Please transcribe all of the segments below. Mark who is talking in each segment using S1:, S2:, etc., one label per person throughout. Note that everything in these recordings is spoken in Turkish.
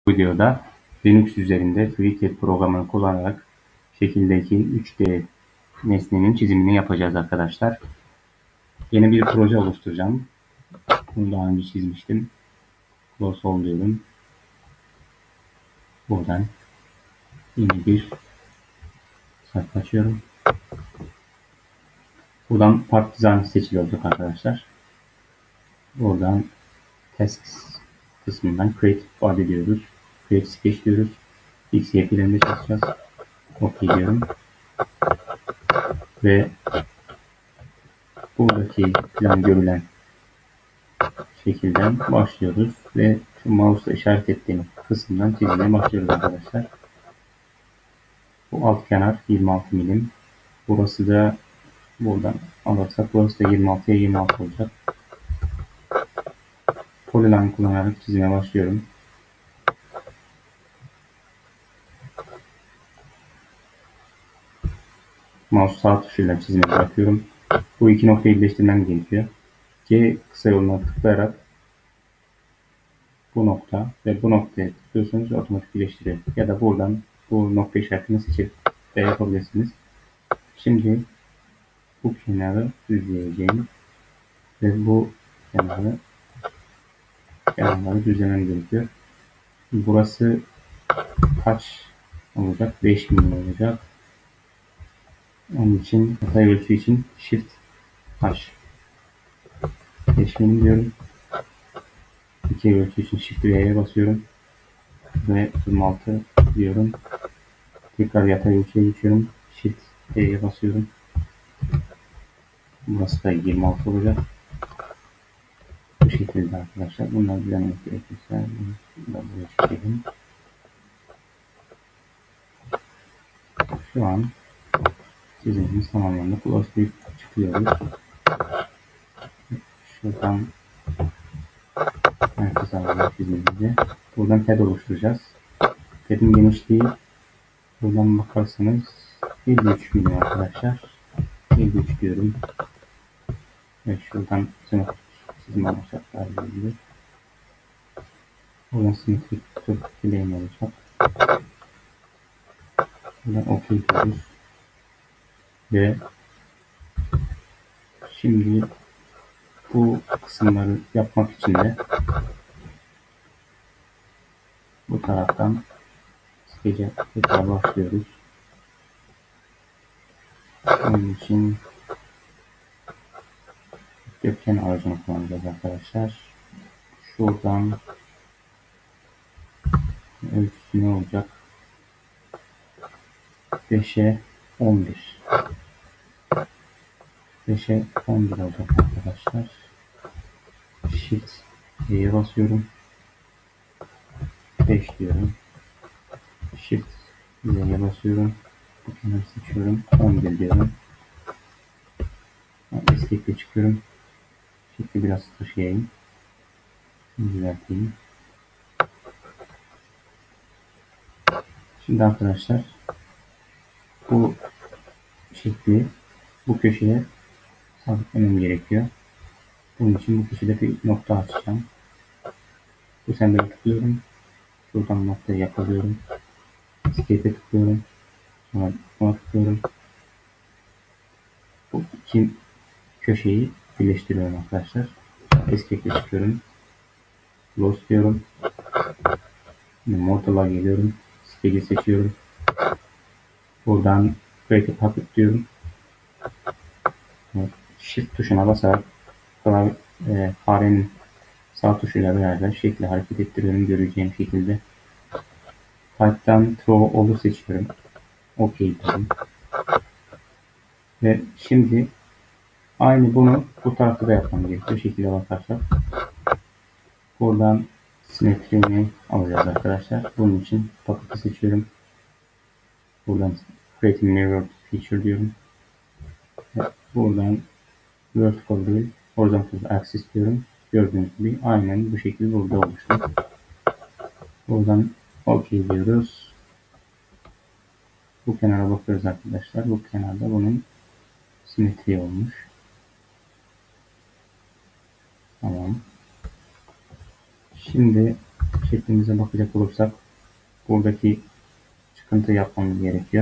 S1: Bu videoda Linux üzerinde FreeCAD programını kullanarak şekildeki 3D nesnenin çizimini yapacağız arkadaşlar. Yeni bir proje oluşturacağım. Bunu daha önce çizmiştim. Close all diyorum. Buradan yeni bir sayfa açıyorum. Buradan Part Design seçili olacak arkadaşlar. Buradan Tasks kısmından Create Body diyoruz. Create Sketch diyoruz. XYP'lerinde çalışacağız. OK diyorum. Ve buradaki plan görülen şekilden başlıyoruz ve şu mouse'la işaret ettiğim kısımdan çizmeye başlıyoruz arkadaşlar. Bu alt kenar 26 milim. Burası da buradan alırsak burası da 26'ya 26 olacak. Polyline kullanarak çizmeye başlıyorum. Mouse sağ tuşuyla çizmeye bırakıyorum. Bu iki noktayı birleştirmem gerekiyor. C kısa yoluna tıklayarak bu nokta ve bu noktaya tıklıyorsanız otomatik birleştiriyor. Ya da buradan bu nokta işaretini seçip de yapabilirsiniz. Şimdi bu kenarı düzleyeceğim ve bu kenarları düzlemem gerekiyor. Burası kaç olacak? 5 milim olacak. Onun için yatay ölçü için Shift H 5 milim diyorum. Dikey ölçü için Shift V'ye basıyorum ve 26 diyorum. Tekrar yatay ölçüye geçiyorum. Shift T'ye basıyorum. Burası da 26 olacak. Bu şekilde arkadaşlar. Bunları düzenlemek gerekirse bunu da buraya çekelim. Şu an çizimimiz tamamlandı. Close çıkıyoruz. Şuradan merkez alanı çizimimizi. Buradan pad oluşturacağız. Pad'in genişliği buradan bakarsanız 53 milim arkadaşlar. 53 diyorum. Ve şuradan sınıf çizim amaçlarla ilgili. Buradan simetrik tutup fileyim olacak. Buradan OK diyoruz. Ve şimdi bu kısımları yapmak için de bu taraftan skece tekrar başlıyoruz. Onun için gökçen aracını kullanacağız arkadaşlar. Şuradan ölçüsü ne olacak? 5'e 11. 5'e 11 olacak arkadaşlar. Shift Y'ye basıyorum. 5 diyorum. Shift Y'ye basıyorum. Bu kenarı seçiyorum. 11 diyorum. Escape'e çıkıyorum. Şekli biraz taşıyayım. Düzelteyim. Şimdi arkadaşlar bu şekli bu köşeye sabitlemem gerekiyor. Bunun için bu köşede bir nokta açacağım. Bu sembole tıklıyorum. Buradan noktayı yakalıyorum. Escape'e tıklıyorum. Sonra buna tıklıyorum. Bu iki köşeyi birleştiriyorum arkadaşlar. Escape'e çıkıyorum. Close diyorum. Mortal'a geliyorum. Sketch'i seçiyorum. Buradan Create a Puppet diyorum. Shift tuşuna basarak farenin sağ tuşuyla beraber şekli hareket ettiriyorum göreceğim şekilde. Type'dan Throw All'u seçiyorum. OK diyorum. Ve şimdi aynı bunu bu tarafta da yapmam gerekiyor. Şekilde bakarsak. Buradan simetrini alacağız arkadaşlar. Bunun için Puppet'ı seçiyorum. Buradan Create Mirror Feature diyorum. Ve buradan Vertical değil, Horizontal Axis diyorum. Gördüğünüz gibi aynen bu şekilde burada oluştu. Buradan OK diyoruz. Bu kenara bakıyoruz arkadaşlar. Bu kenarda bunun simetri olmuş. Tamam. Şimdi şeklimize bakacak olursak buradaki çıkıntı yapmamız gerekiyor.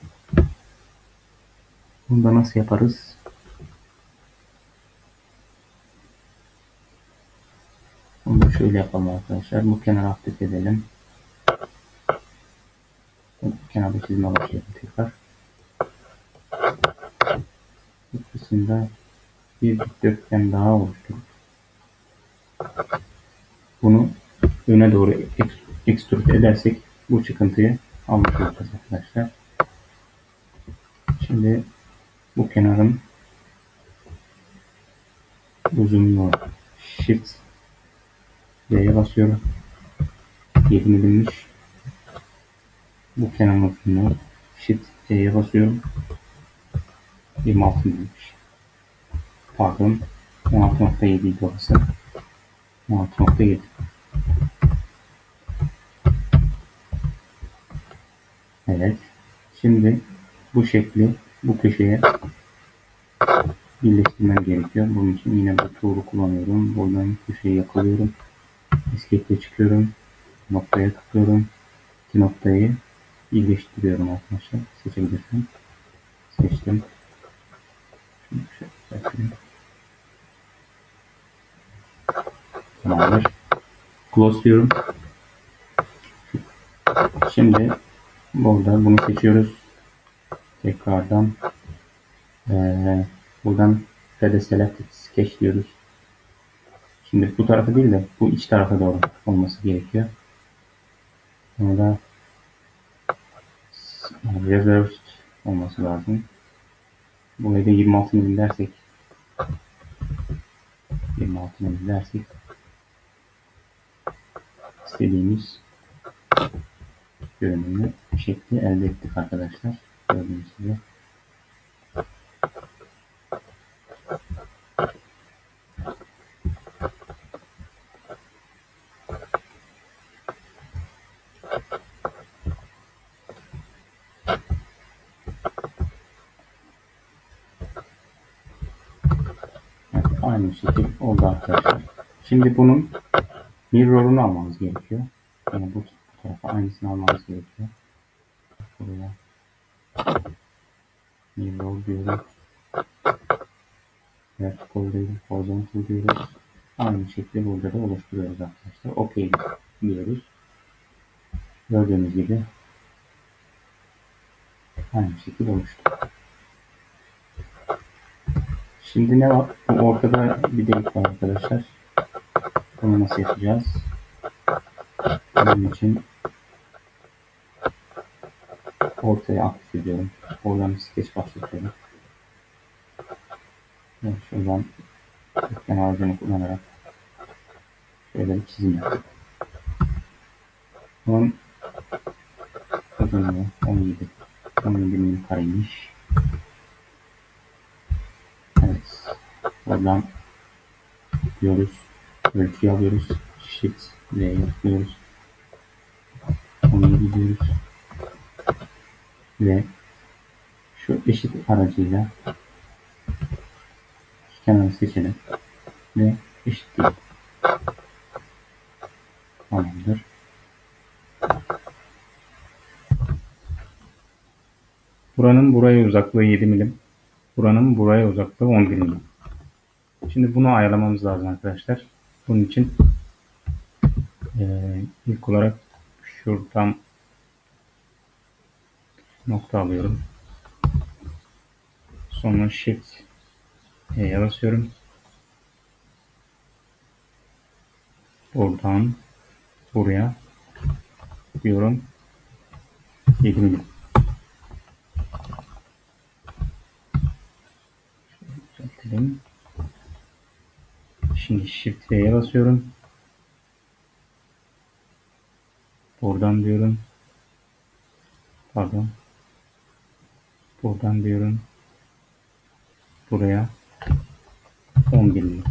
S1: Bunu da nasıl yaparız? Bunu da şöyle yapalım arkadaşlar. Bu kenarı aktif edelim. Bu kenarda çizime başlayalım tekrar. Bu kısımda bir dikdörtgen daha oluşturup bunu öne doğru ekstrüt edersek bu çıkıntıyı almış olacağız arkadaşlar. Şimdi bu kenarın uzunluğu Shift D'ye basıyorum. 7 milimmiş. Bu kenarın uzunluğu Shift D'ye basıyorum. 26 milimmiş. Pardon. 16.7 idi orası. 16.7. Evet. Şimdi bu şekli bu köşeye birleştirmem gerekiyor. Bunun için yine bu tool'u kullanıyorum. Buradan köşeyi yakalıyorum. Escape'e çıkıyorum. Noktaya tıklıyorum. İki noktayı birleştiriyorum arkadaşlar. Seçebilirsem. Seçtim. Tamamdır. Close diyorum. Şimdi burada bunu seçiyoruz. Tekrardan buradan Selected Sketch diyoruz. Şimdi bu tarafa değil de bu iç tarafa doğru olması gerekiyor. Burada Reversed olması lazım. Buraya da 26 milim dersek 26 milim dersek istediğimiz görünümlü şekli elde ettik arkadaşlar. Gördüğünüz gibi. Evet, aynı şekil oldu arkadaşlar. Şimdi bunun mirror'unu almamız gerekiyor. Yani bu tarafa aynısını almamız gerekiyor. Buraya mirror diyoruz. Vertical değil, horizontal diyoruz. Aynı şekli burada da oluşturuyoruz arkadaşlar. OK diyoruz. Gördüğünüz gibi aynı şekilde oluştu. Şimdi ne var? Bu ortada bir delik var arkadaşlar. Bunu nasıl yapacağız? Bunun için ortaya aktif ediyorum. Oradan bir sketch başlatıyorum. Evet, şuradan kökten ağacını kullanarak şöyle bir çizim yapıyorum. Bunun uzunluğu 17 milim kareymiş. Evet. Oradan diyoruz. Ölçüyü alıyoruz. Shift V'ye tıklıyoruz. 17 diyoruz. Ve şu eşit aracıyla kenarı seçelim. Ve eşit değil. Tamamdır. Buranın buraya uzaklığı 7 milim. Buranın buraya uzaklığı 11 milim. Şimdi bunu ayarlamamız lazım arkadaşlar. Bunun için ilk olarak şuradan nokta alıyorum. Sonra Shift E'ye basıyorum. Buradan buraya diyorum 7 milim. Düzeltelim. Şimdi Shift V'ye basıyorum. Buradan diyorum. Pardon. Buradan diyorum. Buraya 11 milim.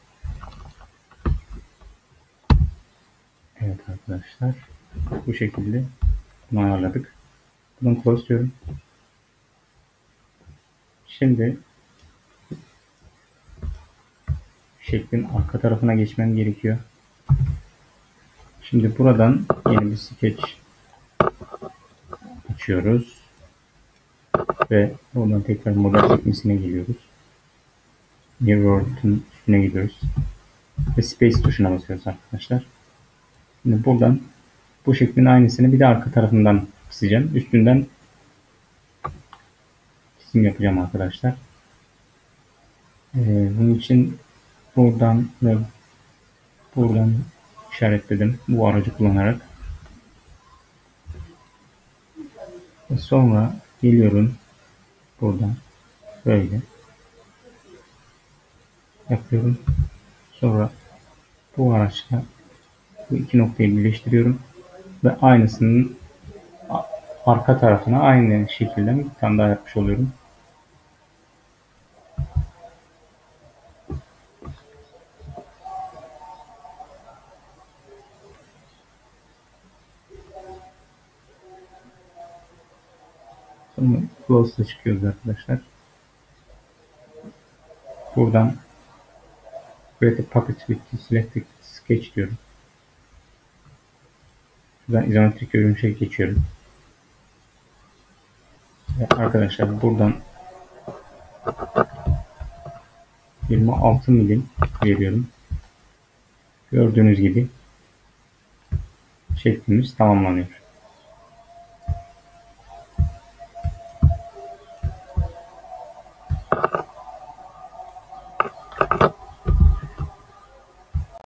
S1: Evet arkadaşlar. Bu şekilde bunu ayarladık. Bunu close diyorum. Şimdi şeklin arka tarafına geçmem gerekiyor. Şimdi buradan yeni bir sketch açıyoruz. Ve buradan tekrar model sekmesine geliyoruz. New World'un üstüne gidiyoruz. Ve Space tuşuna basıyoruz arkadaşlar. Şimdi buradan bu şeklin aynısını bir de arka tarafından çizeceğim. Üstünden çizim yapacağım arkadaşlar. Bunun için buradan ve buradan işaretledim bu aracı kullanarak. Ve sonra geliyorum buradan böyle yapıyorum. Sonra bu araçla bu iki noktayı birleştiriyorum ve aynısının arka tarafına aynı şekilde bir tane daha yapmış oluyorum. Sonra Close'da çıkıyoruz arkadaşlar. Buradan Create a Puppet with Selected Sketch diyorum. Buradan izometrik görünüşe geçiyorum. Ve arkadaşlar buradan 26 milim veriyorum. Gördüğünüz gibi şeklimiz tamamlanıyor.